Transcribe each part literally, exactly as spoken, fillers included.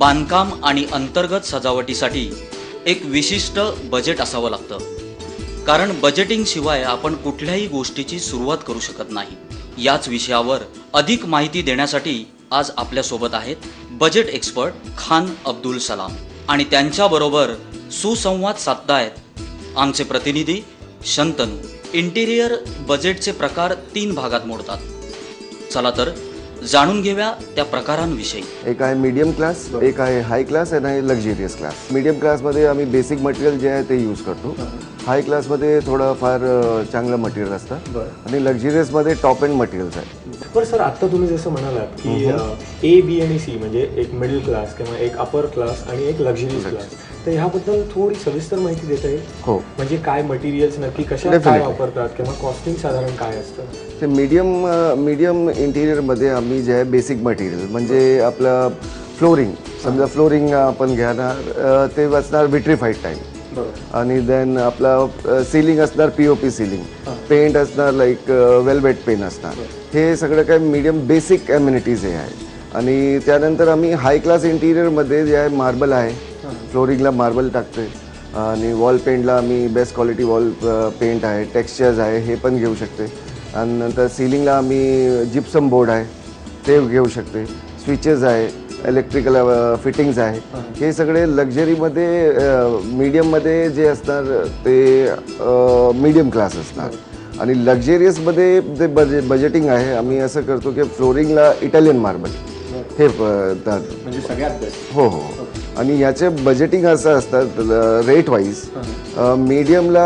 बांधकाम आणि अंतर्गत सजावटीसाठी एक विशिष्ट बजेट असावं लागतं, कारण बजेटिंग शिवाय आपण कुठल्याही गोष्टीची सुरुवात करू शकत नाही। याच विषयावर अधिक माहिती देण्यासाठी आज आपल्या सोबत आहेत बजेट एक्सपर्ट खान अब्दुल सलाम आणि त्यांच्याबरोबर सुसंवाद साधतायत आमचे प्रतिनिधी शंतनू। इंटिरियर बजेटचे प्रकार तीन भागात मोडतात, चला तर जाणून घेऊया त्या प्रकारांविषयी। एक आहे मीडियम क्लास, एक आहे हाय क्लास आणि आहे लक्झरियस क्लास। मीडियम क्लासमध्ये आम्ही बेसिक मटेरियल जे आहे ते यूज करतो, हाय क्लासमध्ये थोडं फार चांगलं मटेरियल असतं आणि लक्झरियसमध्ये टॉप एंड मटेरियल्स आहे। पण सर आता तुम्ही जसं म्हणालात की ए बी आणि सी म्हणजे एक मिडल क्लास किंवा एक अपर क्लास आणि एक लक्झरियस क्लास, तर ह्याबद्दल थोडी सविस्तर माहिती देता येईल? हो, म्हणजे काय मटेरियल्स नक्की कशा काय वापरतात किंवा कॉस्टिंग साधारण काय असतं? ते मीडियम मीडियम इंटिरियरमध्ये आम्ही जे आहे बेसिक मटेरियल म्हणजे आपलं फ्लोरिंग, समजा फ्लोरिंग आपण घेणार ते वाचणार विट्रीफाईड टाईप आणि देन आपला सिलिंग असणार P O P ceiling, paint असणार लाईक वेलवेट पेन असणार। हे सगळं काय मीडियम बेसिक ॲम्युनिटीज हे आहे। आणि त्यानंतर आम्ही हाय क्लास इंटिरियरमध्ये जे आहे मार्बल आहे, फ्लोरिंगला मार्बल टाकते आणि वॉल पेंटला आम्ही बेस्ट क्वालिटी वॉल पेंट आहे, टेक्स्चर्स आहे हे पण घेऊ शकते। आणि नंतर सिलिंगला आम्ही जिप्सम बोर्ड आहे ते घेऊ शकते, स्विचेस आहे, इलेक्ट्रिकल फिटिंग्स आहे। हे सगळे लक्झरीमध्ये मीडियममध्ये जे असणार ते मीडियम क्लास असणार। आणि लक्झरियसमध्ये जे बजे बजेटिंग आहे आम्ही असं करतो की फ्लोरिंगला इटालियन मार्बल हे म्हणजे सगळ्यात बेस्ट। हो हो, आणि याचे बजेटिंग असं असतात रेट वाईज। मीडियमला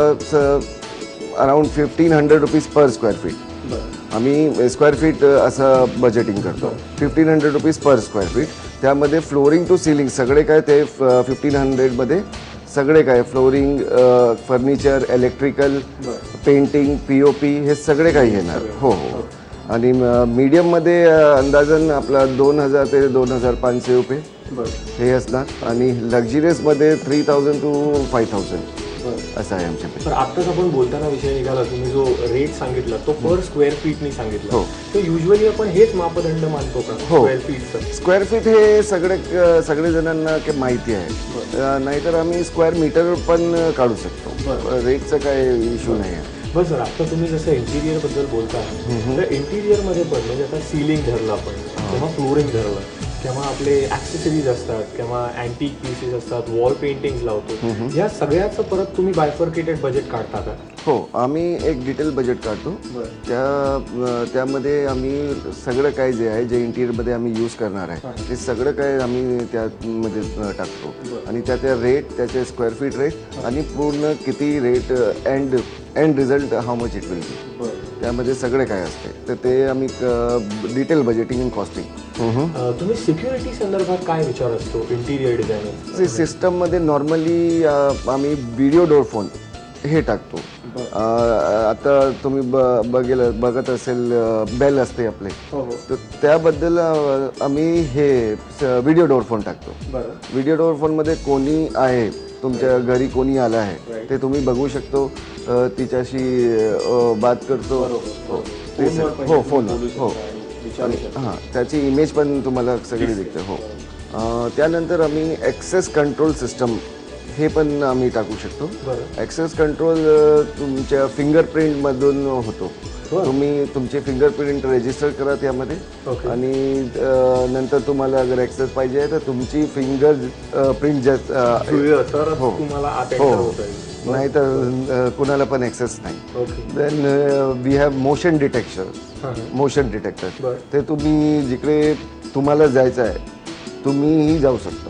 around fifteen hundred rupees per square feet आम्ही स्क्वेअर फीट असं बजेटिंग करतो, fifteen hundred rupees per square feet. त्यामध्ये फ्लोरिंग टू सिलिंग सगळे काय ते फिफ्टीन हंड्रेडमध्ये सगळे काय flooring, furniture, electrical, painting, P O P हे सगळे काही येणार। हो हो, आणि मीडियममध्ये अंदाजन आपला दोन हजार ते दोन हजार पाचशे रुपये हे असणार आणि लक्झरियसमध्ये three thousand to five thousand असं आहे आमच्याकडे। तर आत्ताच आपण बोलताना विषय निघाला, तुम्ही जो रेट सांगितला तो पर स्क्वेअर फीटनी सांगितला, तर युजली आपण हेच मापदंड मानतो का स्क्वेअर फीटचं? स्क्वेअर फीट हे सगळे सगळे जणांना माहिती आहे, नाहीतर आम्ही स्क्वेअर मीटर पण काढू शकतो, रेटचा काय इश्यू नाही आहे। बस सर, आता तुम्ही जसं इंटिरियर बद्दल बोलता तर इंटिरियरमध्ये पण म्हणजे आता सिलिंग धरलं आपण किंवा फ्लोरिंग धरलं किंवा आपले ॲक्सेसरीज असतात किंवा अँटिक पीसेस असतात, वॉल पेंटिंग्स लावतो, या सगळ्याचं परत तुम्ही बायफर्केटेड बजेट काढता का? हो, आम्ही एक डिटेल बजेट काढतो, त्या त्यामध्ये आम्ही सगळं काय जे आहे जे इंटिरियरमध्ये आम्ही यूज करणार आहे ते सगळं काय आम्ही त्यामध्ये टाकतो आणि त्या त्या रेट, त्याचे स्क्वेअर फीट रेट आणि पूर्ण किती rate end end result how much it will be, त्यामध्ये सगळे काय असते तर ते आम्ही डिटेल बजेटिंग अँड कॉस्टिंग। तुम्ही सिक्युरिटी संदर्भात काय विचार असतो इंटिरियर डिझायनर? सिस्टममध्ये नॉर्मली आम्ही व्हिडिओ डोर फोन हे टाकतो। आता तुम्ही ब बघेल बघत असेल बेल असते आपले, तर त्याबद्दल आम्ही हे व्हिडिओ डोर फोन टाकतो। व्हिडिओ डोर फोनमध्ये कोणी आहे तुमच्या घरी, कोणी आलं आहे ते तुम्ही बघू शकतो, तिच्याशी बात करतो, हो फोन, हो, हां त्याची इमेज पण तुम्हाला सगळी दिसते। हो, त्यानंतर आम्ही ॲक्सेस कंट्रोल सिस्टम हे पण आम्ही टाकू शकतो। ॲक्सेस कंट्रोल तुमच्या फिंगरप्रिंटमधून होतो, तुम्ही तुमचे फिंगरप्रिंट रेजिस्टर करा त्यामध्ये आणि नंतर तुम्हाला अगर ॲक्सेस पाहिजे आहे तर तुमची फिंगर प्रिंट जास्त हो हो, नाही तर कुणाला पण ॲक्सेस नाही। Then we have motion detection, motion detector, ते तुम्ही जिकडे तुम्हाला जायचं आहे तुम्हीही जाऊ शकता,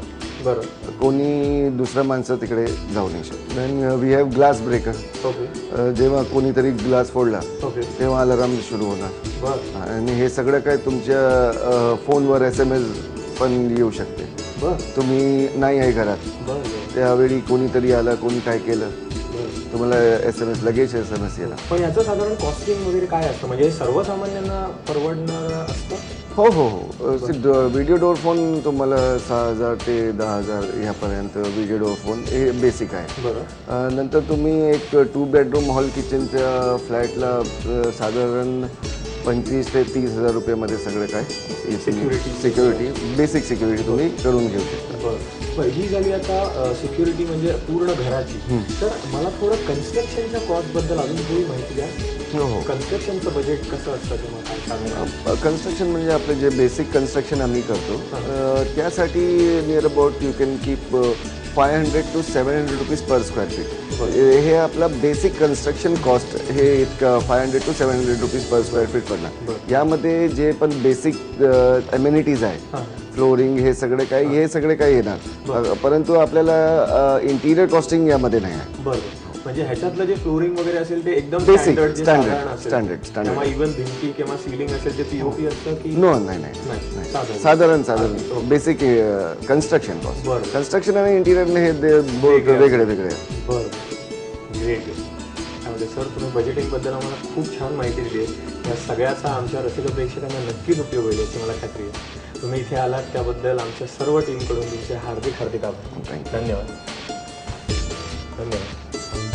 कोणी दुसरा माणसं तिकडे जाऊ नाही शकत। Then we have glass breaker, जेव्हा कोणीतरी ग्लास फोडला तेव्हा अलार्म सुरू होणार आणि हे सगळं काय तुमच्या फोनवर एस एम एस पण येऊ शकते। तुम्ही नाही आहे घरात त्यावेळी कोणीतरी आला, कोणी काय केलं तुम्हाला एस एम एस लगेच एस एम एस येणार। पण याचं साधारण कॉस्टिंग वगैरे काय असतं, म्हणजे सर्वसामान्यांना परवडणार असतं? हो हो हो, व्हिडिओ डोर फोन तुम्हाला सहा हजार ते दहा हजार ह्यापर्यंत व्हिडिओ डोर फोन हे बेसिक आहे। नंतर तुम्ही एक टू बेडरूम हॉल किचनच्या फ्लॅटला साधारण पंचवीस ते तीस हजार रुपयामध्ये सगळं काय Security. सिक्युरिटी बेसिक सिक्युरिटी तुम्ही करून घेऊ शकता. बरं बरं ही झाली आता सिक्युरिटी म्हणजे पूर्ण घराची. तर मला थोडं कन्स्ट्रक्शनच्या कॉस्टबद्दल अजून थोडी माहिती द्या. हो हो कन्स्ट्रक्शनचं बजेट कसं असतं किंवा काय सांगणार? कन्स्ट्रक्शन म्हणजे आपलं जे बेसिक कन्स्ट्रक्शन आम्ही करतो अ, त्यासाठी near about you can keep five hundred to seven hundred rupees per square feet. हे आपलं बेसिक कन्स्ट्रक्शन कॉस्ट हे इतकं five hundred to seven hundred rupees per square feet पडणार. यामध्ये जे पण बेसिक एम्युनिटीज आहे, फ्लोरिंग हे सगळे काही हे सगळे काही येणार, परंतु आपल्याला इंटिरियर कॉस्टिंग यामध्ये नाही आहे. बरं म्हणजे ह्याच्यातलं जे फ्लोरिंग वगैरे असेल ते एकदम Basic, standard standard, standard, standard. किंवा इव्हन भिंती किंवा सिलिंग असेल ते पीओपी असतं की नो नाही नाही नाही साधं साधारण साधारण बेसिक कन्स्ट्रक्शन कॉस्ट. बरं. कन्स्ट्रक्शन आणि इंटिरियर हे दे- बो- वेगळे वेगळे आहेत. बरं ग्रेट. त्यामध्ये सर तुम्ही बजेटिंगबद्दल आम्हाला खूप छान माहिती दिली आहे. या सगळ्याचा आमच्या रसिक प्रेक्षकांना नक्कीच उपयोग होईल याची मला खात्री आहे. तुम्ही इथे आलात त्याबद्दल आमच्या सर्व टीमकडून तुमचे हार्दिक हार्दिक आभार. Thank you. धन्यवाद. धन्यवाद.